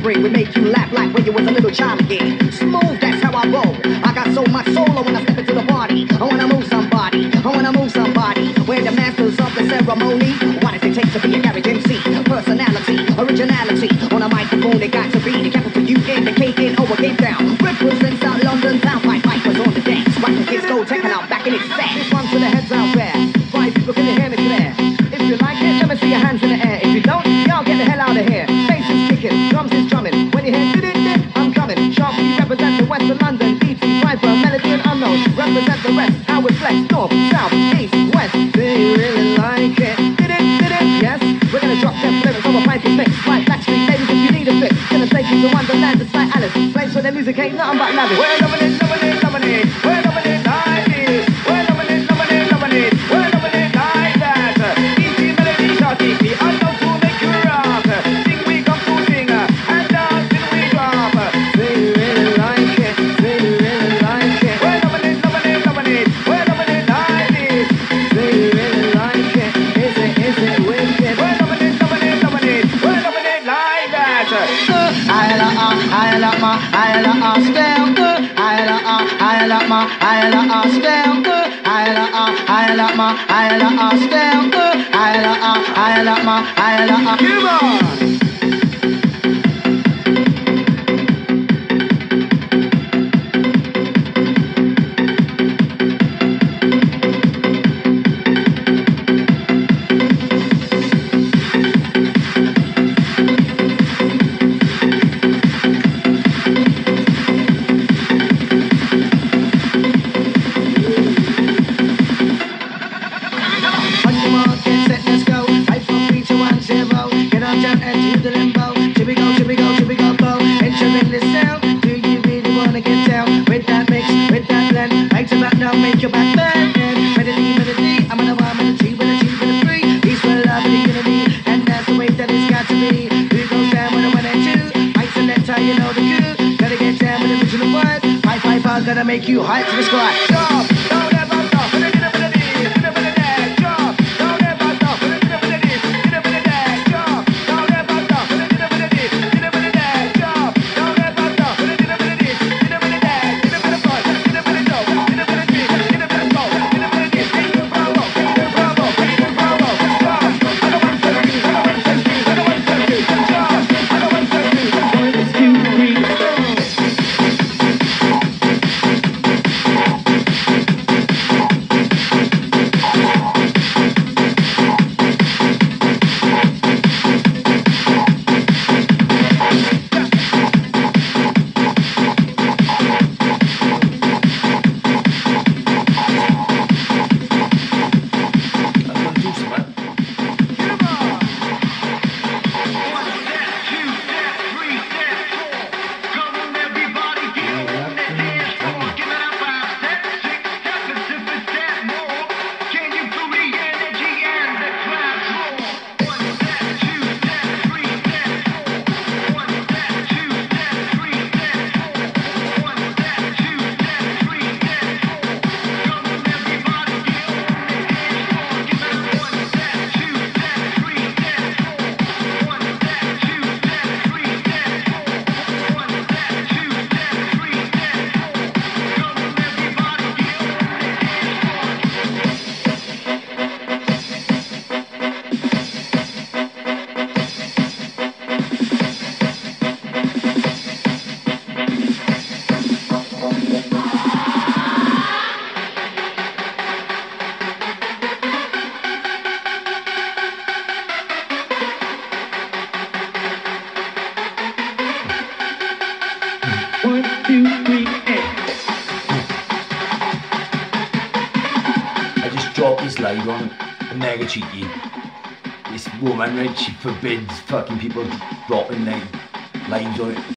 bring will make you laugh like when you was a little child again. Smooth, that's how I roll. I got so much solo when I step into the party. I wanna move somebody, I wanna move somebody. We're the masters of the ceremony. What does it take to be a garage MC? Personality, originality. On a microphone, it got to be the capital U N, the K N O, a Cape Town. Represents out London town. Fight was on the dance. Rockin' kids go checking out back in its set. This one to the heads out there. 5 people, can you hear me clear? If you like it, let me see your hands in the air. If you don't, y'all get the hell out of here. Bass is kicking, drums is drumming. When you hear did, I'm coming. Sharply represent the west of London. Deep sea viper, melody and unknown. Represent the rest. How it flex, north, south, east, west. Do you really like it? Did it, yes. We're gonna drop them lyrics over pipe and mix. Like Backstreet, ladies, if you need a fix. Gonna take you to Wonderland, it's like Alice. Place where the music ain't nothing but lavish. We're loving it, loving it, loving it. We're loving it like this. We're loving it, loving it, loving it. We're loving it like that. Easy melody, short, easy. I know to make you rock. Sing, we come to sing. And dance till we drop. Say you really like it. Say you really like it. We're loving it, loving it, loving it. We're loving it like this. Say you really like it. Is it wicked? We're loving it, loving it, loving it. We're loving it like that. I like my style good. I like my style good. I like my style good. I like my come on. Make your back bend. Melody, I'm on a 1, with a 2, with a 2, with a 3. Peace, will, love, and unity, and that's the way that it's got to be. Who goes down with a 1 and 2? I select how you know the coup. Gotta get down with the original words. High, gotta make you hype to the squad. Stop, don't ever stop. With a melody, with a melody, stop. Don't ever stop. With a melody, with a melody, stop. Don't ever stop. With a melody, with a melody, stop. Don't ever stop. With a melody, with a melody, with a melody, with a melody. Drop this live on mega cheeky. This woman, right, she forbids fucking people dropping like lives on it.